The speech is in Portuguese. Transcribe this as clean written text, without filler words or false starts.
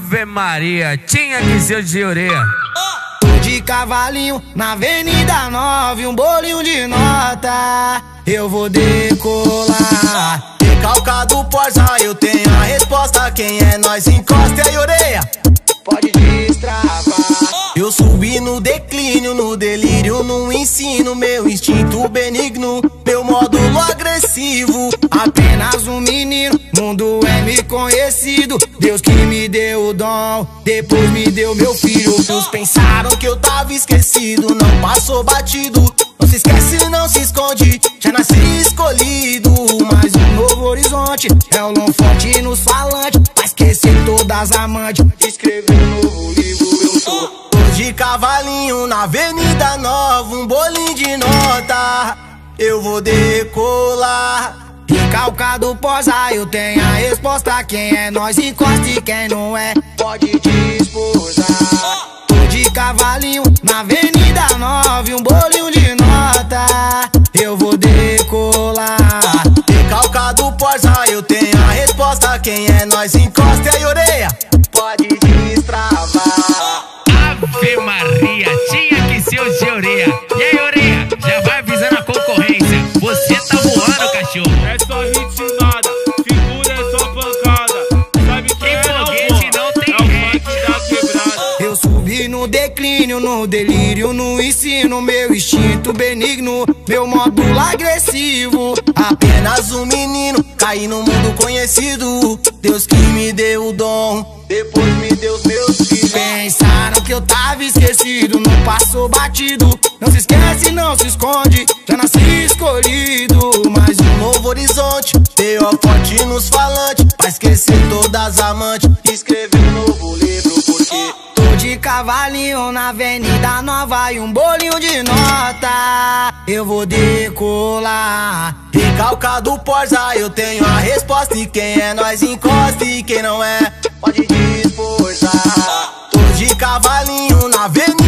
Ave Maria, tinha que ser de orelha. Tô de cavalinho na Avenida 9, um bolinho de nota, eu vou decolar. Recalcado Porza, eu tenho a resposta. Quem é nós, encosta aí, orelha. Pode destravar. Eu subi no declínio, no delírio, no ensino. Meu instinto benigno, meu módulo agressivo. Apenas um menino, mundo é me conhecido. Deus que me deu o dom, depois me deu meu filho. Uns pensaram que eu tava esquecido, não passou batido. Não se esquece, não se esconde, já nasci escolhido. Mais um novo horizonte, é o long forte nos falantes. Pra esquecer todas as amantes, escrever um novo livro eu sou. Tô de cavalinho na Avenida Nova, um bolinho de nota, eu vou decolar. Recalcado Porza, eu tenho a resposta. Quem é nós, encosta, e quem não é, pode desposar. Tô de cavalinho na Avenida 9, um bolinho de nota, eu vou decolar. Recalcado Porza, eu tenho a resposta. Quem é nós, encosta aí, orelha. Pode destravar. Ave Maria, tinha que ser o de orelha. E aí, orelha, já vai avisando a concorrência. Você tá voando, cachorro. É só ritmada, figura é só pancada. Sabe quem é foguete não tem é o funk da quebrada. Eu subi no declínio, no delírio, no ensino. Meu instinto benigno, meu módulo agressivo. Apenas um menino, caí no mundo conhecido. Deus que me deu o dom, depois me deu os meus filhos. Pensaram que eu tava esquecido, não passou batido. Não se esquece, não se esconde, já nasci escolhido. Mais um novo horizonte, P.O. forte nos falantes. Pra esquecer todas as amantes, escrever um novo livro, porque tô de cavalinho na Avenida Nova e um bolinho de nota, eu vou decolar. Recalcado Porza, eu tenho a resposta. E quem é nós, encosta, e quem não é, pode desposar. tô de cavalinho na Avenida